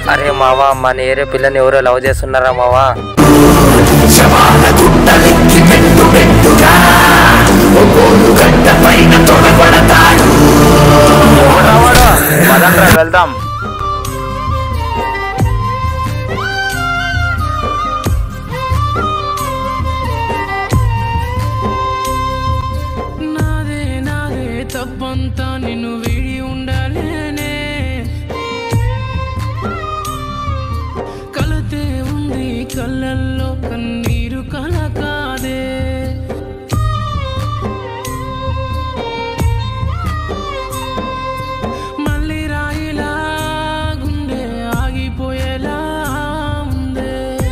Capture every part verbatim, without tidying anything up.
అరే మావా, మన ఏరే పిల్లని ఎవరో లవ్ చేస్తున్నారా మావా? వెళ్దాం. నాదే నాదే తప్పంతా నిన్ను వీడి ఉండాలేనే, కలతే ఉంది కళ్ళల్లో కన్నీరు కల కాదే. మళ్ళీ రాయిలా గుండె ఆగిపోయేలా ఉందే.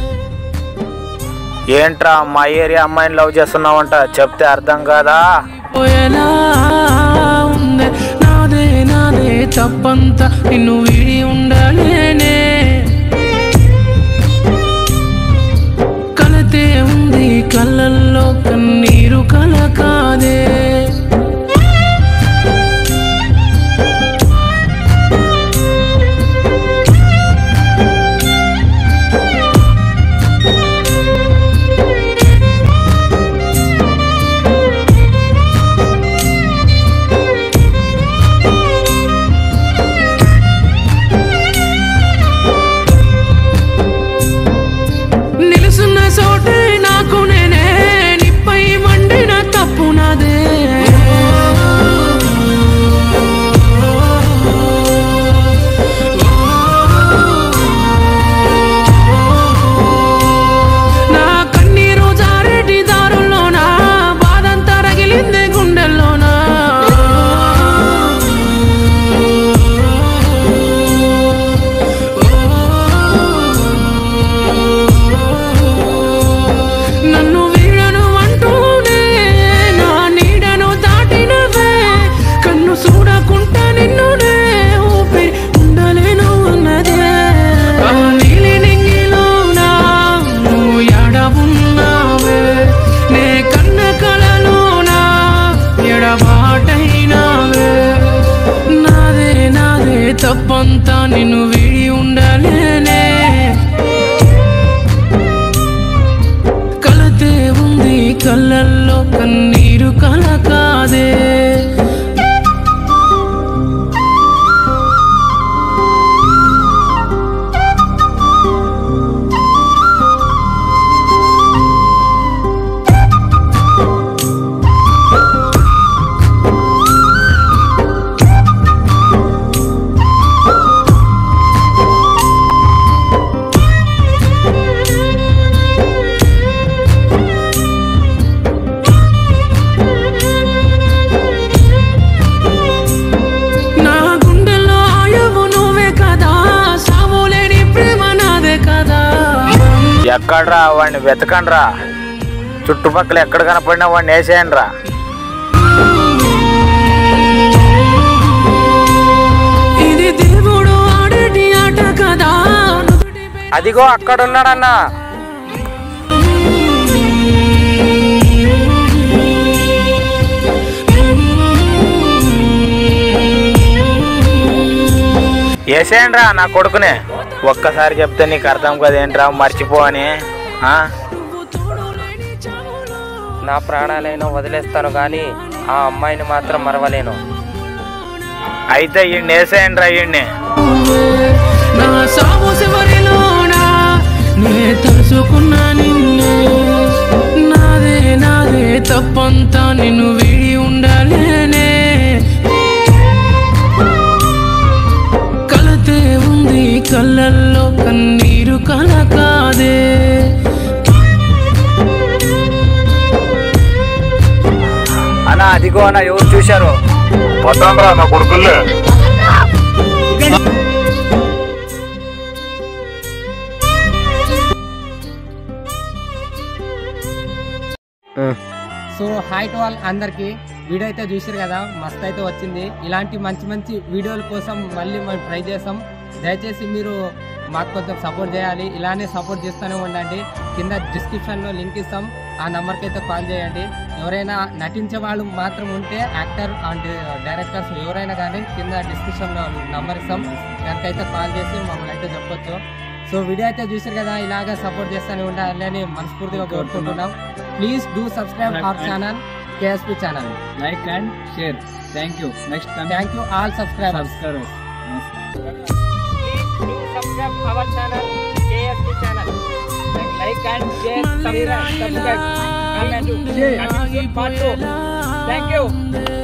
ఏంట్రా మా ఏరియా అమ్మాయిని లవ్ చేస్తున్నావంట, చెప్తే అర్థం కాదా? పోయేలా ఉందే. నాదే నాదే తప్పంతా నిన్ను వీడి ఉండాలేనే, కలతే ఉంది కళ్ళల్లో కన్నీరు కల కాదే. నిలుసున్న చోటే నాకు నేనే నిప్పై మండిన తప్పు నాదే. నా కన్నీరు జారేటి దారుల్లోనా, బాధంతా రగిలిందే గుండెల్లోనా. నన్ను వీడను అంటూనే నా నీడను దాటినవే, కన్ను చూడకుంటా నిన్నునే ఊపి ఉండలేను ఉన్నదే. ఆ నీలి నింగిలోనా నువ్వు ఎడబున్నావే, నే కన్న కలలోనా ఎడబాటైనావే. నాదే నాదే తప్పంతా నిన్ను వీడి ఉండలేనే, కలతే ఉంది కళ్ళల్లో కన్నీరు కల కాదే. నా గుండెల్లో ఆయువు నువ్వే కదా, సావులేని ప్రేమ నాదే కదా. ఎక్కడ్రా వాడిని వెతకండ్రా, చుట్టుపక్కల ఎక్కడ కనపడినా వాడిని వేసేయండి రా. ఇది దేవుడు ఆడేటి ఆట కదా. అదిగో అక్కడ ఉన్నాడన్నా. వేసేయండి రా నా కొడుకునే. ఒక్కసారి చెప్తే నీకు అర్థం కదేంట్రా, మర్చిపో అని. నా ప్రాణాలైనా వదిలేస్తాను కానీ ఆ అమ్మాయిని మాత్రం మరవలేను. అయితే ఈ వేసేయండి రా ఈయన్ని. నా సాగు చివరిలోనా నే తలుసుకున్నా నిన్నే, నాదే నాదే తప్పంతా నిన్ను వీడి ఉండాలేనే, కలతే ఉంది కళ్ళల్లో కన్నీరు కల కాదే. అన్నా అదిగో అన్న, ఎవరు చూశారు? వద్దాంరా నా కొడుకుల్లే. సో హాయ్ టు ఆల్ అందరికీ. వీడియో అయితే చూసారు కదా, మస్తు అయితే వచ్చింది. ఇలాంటి మంచి మంచి వీడియోల కోసం మళ్ళీ మనం ట్రై చేస్తాం. దయచేసి మీరు మాకు కొంచెం సపోర్ట్ చేయాలి, ఇలానే సపోర్ట్ చేస్తూనే ఉండండి. కింద డిస్క్రిప్షన్లో లింక్ ఇస్తాం, ఆ నెంబర్కి అయితే కాల్ చేయండి. ఎవరైనా నటించే వాళ్ళు మాత్రం ఉంటే యాక్టర్ అండ్ డైరెక్టర్స్ ఎవరైనా కానీ కింద డిస్క్రిప్షన్లో నెంబర్ ఇస్తాం, దానికైతే కాల్ చేసి మమ్మల్ని అయితే చెప్పొచ్చు. సో వీడియో అయితే చూసారు కదా, ఇలాగా సపోర్ట్ చేస్తూనే ఉండాలని మనస్ఫూర్తిగా కోరుకుంటున్నాం. Please do subscribe our channel KSP channel, like and share. Thank you. Next thank you all subscribers. Subscribe our channel KSP channel, like and share, subscribe, subscribe, comment, part two. Thank you.